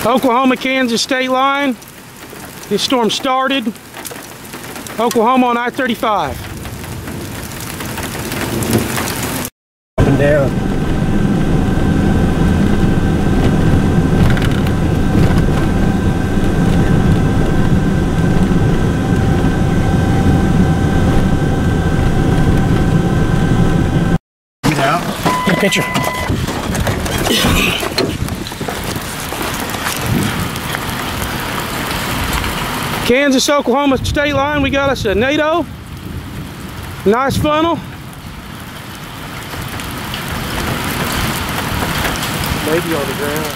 Oklahoma-Kansas state line. This storm started. Oklahoma on I-35. Up and down. Good picture. Kansas-Oklahoma state line, we got us a NATO. Nice funnel. Maybe on the ground.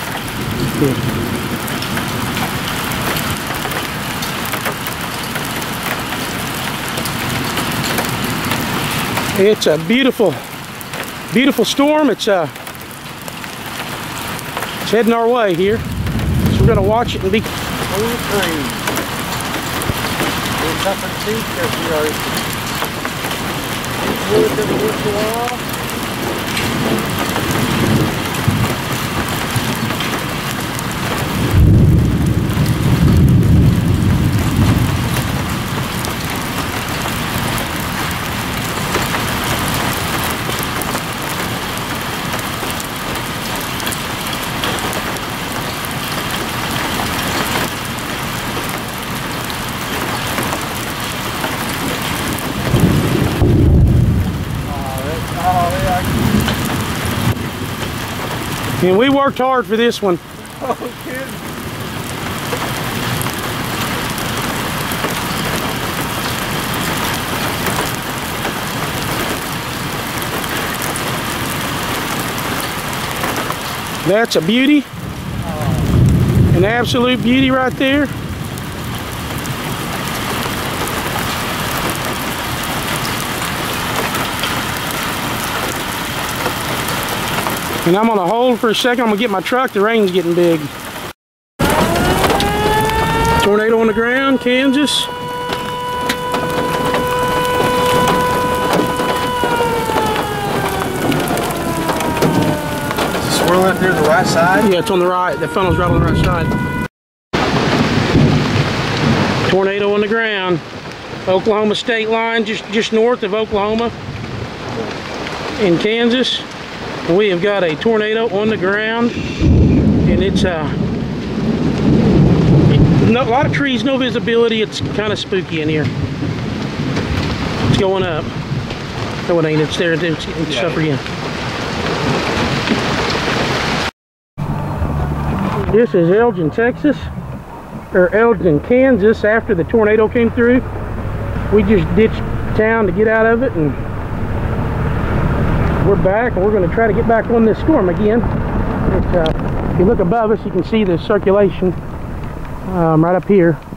It's a beautiful storm. It's heading our way here. So we're gonna watch it and be and we worked hard for this one. Oh, kid. That's a beauty. An absolute beauty right there. And I'm gonna hold for a second. I'm gonna get my truck. The rain's getting big. Tornado on the ground, Kansas. Is the swirl out there the right side? Yeah, it's on the right. The funnel's right on the right side. Tornado on the ground. Oklahoma state line, just north of Oklahoma in Kansas. We have got a tornado on the ground, and it's a lot of trees, no visibility. It's kind of spooky in here. It's going up. No, it ain't. It's there. It's up again. This is Elgin, Texas, or Elgin, Kansas. After the tornado came through, we just ditched town to get out of it, and we're back, and we're going to try to get back on this storm again. If you look above us, you can see the circulation right up here.